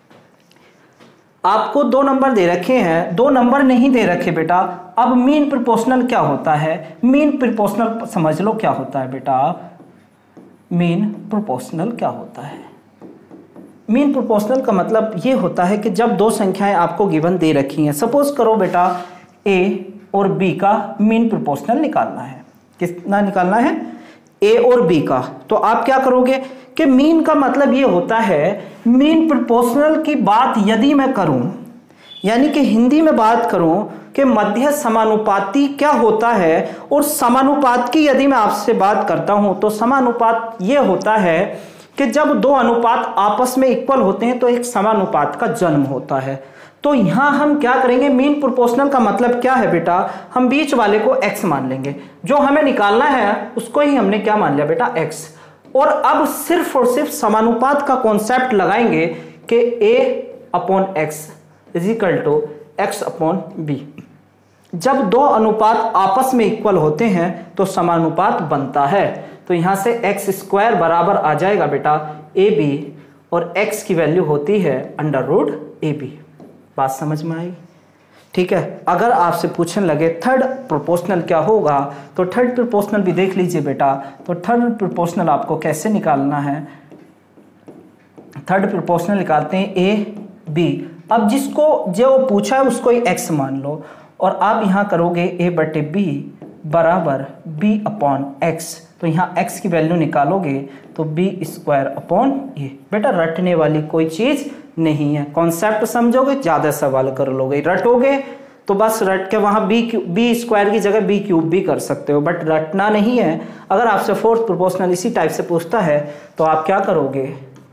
आपको दो नंबर दे रखे हैं, दो नंबर नहीं दे रखे बेटा। अब मीन प्रोपोर्शनल क्या होता है, मीन प्रोपोर्शनल समझ लो क्या होता है बेटा। मीन प्रोपोर्शनल क्या होता है, मीन प्रोपोर्शनल का मतलब ये होता है कि जब दो संख्याएं आपको गिवन दे रखी हैं, सपोज करो बेटा ए और बी का मीन प्रोपोर्शनल निकालना है, कितना निकालना है, ए और बी का। तो आप क्या करोगे कि मीन का मतलब ये होता है, मीन प्रोपोर्शनल की बात यदि मैं करूं, यानी कि हिंदी में बात करूं कि मध्य समानुपाती क्या होता है, और समानुपात की यदि मैं आपसे बात करता हूं तो समानुपात ये होता है कि जब दो अनुपात आपस में इक्वल होते हैं तो एक समानुपात का जन्म होता है। तो यहां हम क्या करेंगे, मीन प्रोपोर्शनल का मतलब क्या है बेटा, हम बीच वाले को x मान लेंगे, जो हमें निकालना है उसको ही हमने क्या मान लिया बेटा, x। और अब सिर्फ और सिर्फ समानुपात का कॉन्सेप्ट लगाएंगे कि a upon X is equal to X upon B. जब दो अनुपात आपस में इक्वल होते हैं तो समानुपात बनता है। तो यहां से एक्स स्क्वायर बराबर आ जाएगा बेटा ए बी, और x की वैल्यू होती है अंडर रूट ए बी। बात समझ में आई? ठीक है, अगर आपसे पूछने लगे थर्ड प्रोपोर्शनल क्या होगा, तो थर्ड प्रोपोर्शनल भी देख लीजिए बेटा। तो थर्ड प्रोपोर्शनल आपको कैसे निकालना है, थर्ड प्रोपोर्शनल निकालते हैं ए बी। अब जिसको जो पूछा है उसको ही एक्स मान लो और आप यहाँ करोगे ए बटे बी बराबर बी अपॉन एक्स। तो यहाँ x की वैल्यू निकालोगे तो बी स्क्वायर अपॉन ए। बेटा रटने वाली कोई चीज़ नहीं है, कॉन्सेप्ट समझोगे ज़्यादा सवाल कर लोगे, रटोगे तो बस रट के वहाँ बी क्यू बी स्क्वायर की जगह बी क्यूब भी कर सकते हो, बट रटना नहीं है। अगर आपसे फोर्थ प्रोपोर्शनल इसी टाइप से पूछता है तो आप क्या करोगे,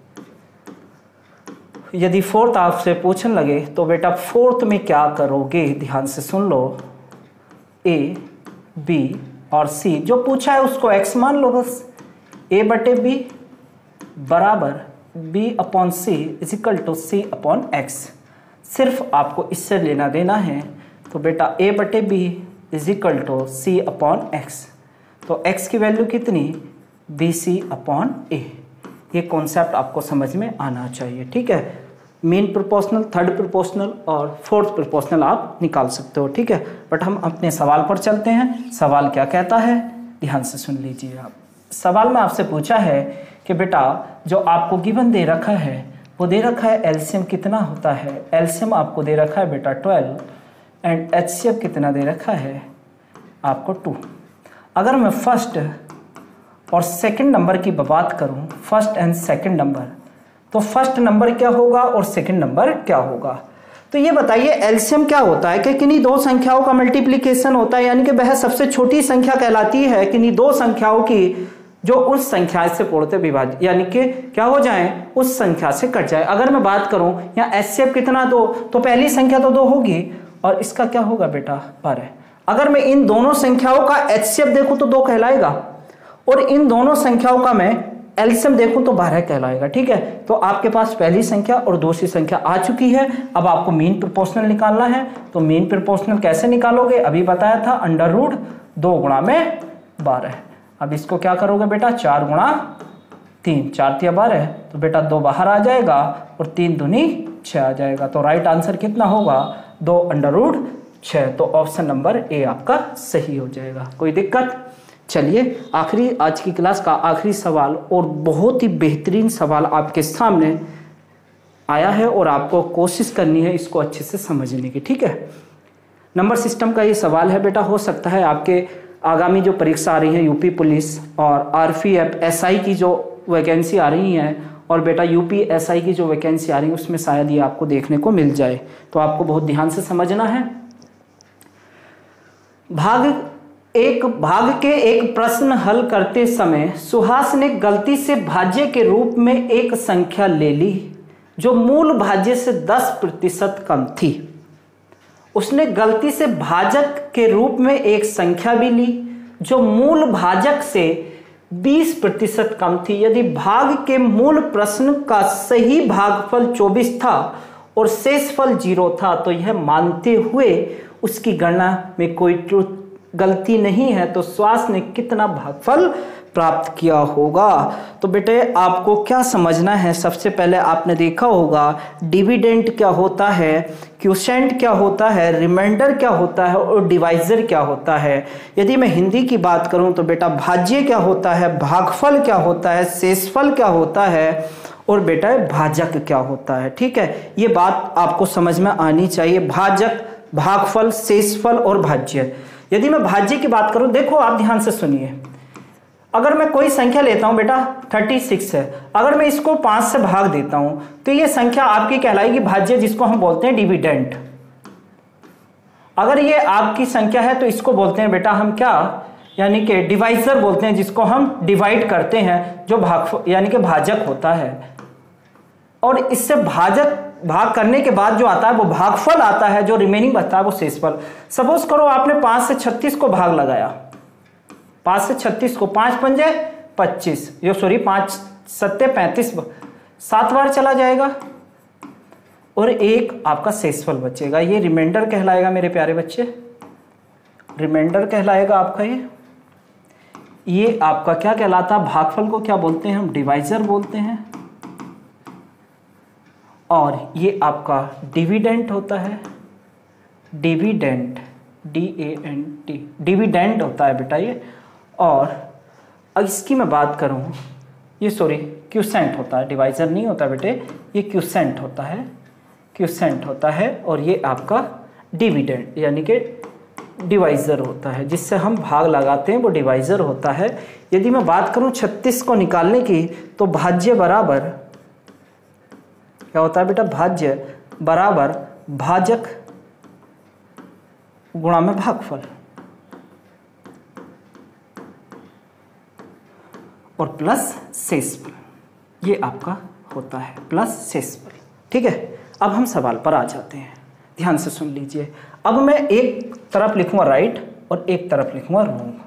यदि फोर्थ आपसे पूछने लगे तो बेटा फोर्थ में क्या करोगे, ध्यान से सुन लो। ए बी और सी जो पूछा है उसको x मान लो बस। a बटे बी बराबर b upon C is equal to C upon X. सिर्फ आपको इससे लेना देना है। तो बेटा a बटे B is equal to C upon X. तो x की वैल्यू कितनी, बी सी अपॉन ए। ये कॉन्सेप्ट आपको समझ में आना चाहिए, ठीक है। मेन प्रोपोर्शनल, थर्ड प्रोपोर्शनल और फोर्थ प्रोपोर्शनल आप निकाल सकते हो, ठीक है। बट हम अपने सवाल पर चलते हैं। सवाल क्या कहता है, ध्यान से सुन लीजिए आप। सवाल में आपसे पूछा है कि बेटा जो आपको गिवन दे रखा है वो दे रखा है एलसीएम कितना होता है। एलसीएम आपको दे रखा है बेटा ट्वेल्व एंड एचसीएफ कितना दे रखा है आपको टू। अगर मैं फर्स्ट और सेकंड नंबर की बात करूं, फर्स्ट एंड सेकंड नंबर, तो फर्स्ट नंबर क्या होगा और सेकंड नंबर क्या होगा। तो ये बताइए एलसीएम क्या होता है कि किन्हीं दो संख्याओं का मल्टीप्लिकेशन होता है, यानी कि वह सबसे छोटी संख्या कहलाती है किन्हीं दो संख्याओं की जो उस संख्या से पूर्णतः विभाजित, यानी कि क्या हो जाए, उस संख्या से कट जाए। अगर मैं बात करूं यहाँ एचसीएफ कितना दो, तो पहली संख्या तो दो होगी और इसका क्या होगा बेटा बारह। अगर मैं इन दोनों संख्याओं का एचसीएफ देखूं तो दो कहलाएगा और इन दोनों संख्याओं का मैं एलसीएम देखूं तो बारह कहलाएगा, ठीक है। तो आपके पास पहली संख्या और दूसरी संख्या आ चुकी है। अब आपको मीन प्रोपोर्शनल निकालना है। तो मीन प्रोपोर्शनल कैसे निकालोगे, अभी बताया था, अंडर रूट दो गुणा में बारह। अब इसको क्या करोगे बेटा, चार गुणा तीन, चार तिया बारह, तो बेटा दो बाहर आ जाएगा और तीन दूनी छः आ जाएगा। तो राइट आंसर कितना होगा, दो अंडर रूट छः। तो ऑप्शन नंबर ए आपका सही हो जाएगा। कोई दिक्कत। चलिए आखिरी आज की क्लास का आखिरी सवाल और बहुत ही बेहतरीन सवाल आपके सामने आया है और आपको कोशिश करनी है इसको अच्छे से समझने की, ठीक है। नंबर सिस्टम का ये सवाल है बेटा, हो सकता है आपके आगामी जो परीक्षा आ रही है यूपी पुलिस और आरपीएफ एसआई की जो वैकेंसी आ रही है और बेटा यूपी एसआई की जो वैकेंसी आ रही है उसमें शायद ये आपको देखने को मिल जाए। तो आपको बहुत ध्यान से समझना है। भाग एक भाग के एक प्रश्न हल करते समय सुहास ने गलती से भाज्य के रूप में एक संख्या ले ली जो मूल भाज्य से दस प्रतिशत कम थी। उसने गलती से भाजक के रूप में एक संख्या भी ली जो मूल भाजक से बीस प्रतिशत कम थी। यदि भाग के मूल प्रश्न का सही भागफल चौबीस था और शेषफल जीरो था तो यह मानते हुए उसकी गणना में कोई त्रुटि गलती नहीं है तो सुहास ने कितना भागफल प्राप्त किया होगा। तो बेटे आपको क्या समझना है, सबसे पहले आपने देखा होगा डिविडेंड क्या होता है, क्वोशिएंट क्या होता है, रिमाइंडर क्या होता है और डिवाइजर क्या होता है। यदि मैं हिंदी की बात करूं तो बेटा भाज्य क्या होता है, भागफल क्या होता है, शेषफल क्या होता है और बेटा भाजक क्या होता है, ठीक है। ये बात आपको समझ में आनी चाहिए, भाजक, भागफल, शेषफल और भाज्य। यदि मैं भाज्य की बात करूं, देखो आप ध्यान से सुनिए, अगर मैं कोई संख्या लेता हूं बेटा छत्तीस है, अगर मैं इसको पांच से भाग देता हूं तो ये संख्या आपकी कहलाएगी भाज्य, जिसको हम बोलते हैं डिविडेंड। अगर ये आपकी संख्या है तो इसको बोलते हैं बेटा हम क्या, यानी कि डिवाइजर बोलते हैं, जिसको हम डिवाइड करते हैं, जो भाग यानी कि भाजक होता है। और इससे भाजक भाग करने के बाद जो आता है वो भागफल आता है, जो रिमेनिंग बचता है वो शेषफल। सपोज करो आपने पांच से छत्तीस को भाग लगाया, पांच से छत्तीस को, पांच पंजे पच्चीस, यो सॉरी पांच सत्ते पैंतीस, सात बार चला जाएगा और एक आपका शेषफल बचेगा। ये रिमाइंडर कहलाएगा मेरे प्यारे बच्चे, रिमाइंडर कहलाएगा आपका। ये ये आपका क्या कहलाता है, भागफल को क्या बोलते हैं हम, डिवाइजर बोलते हैं। और ये आपका डिविडेंड होता है, dividend, D A N T, dividend होता है बेटा ये। और इसकी मैं बात करूं, ये सॉरी क्यूसेंट होता है, डिवाइजर नहीं होता बेटे, ये क्यूसेंट होता है, क्यूसेंट होता है। और ये आपका डिविडेंड यानी कि डिवाइजर होता है, जिससे हम भाग लगाते हैं वो डिवाइजर होता है। यदि मैं बात करूं छत्तीस को निकालने की तो भाज्य बराबर क्या होता है बेटा, भाज्य बराबर भाजक गुणा में भागफल और प्लस शेषफल, ये आपका होता है प्लस शेषफल। ठीक है, अब हम सवाल पर आ जाते हैं, ध्यान से सुन लीजिए। अब मैं एक तरफ लिखूंगा राइट और एक तरफ लिखूंगा रॉन्ग।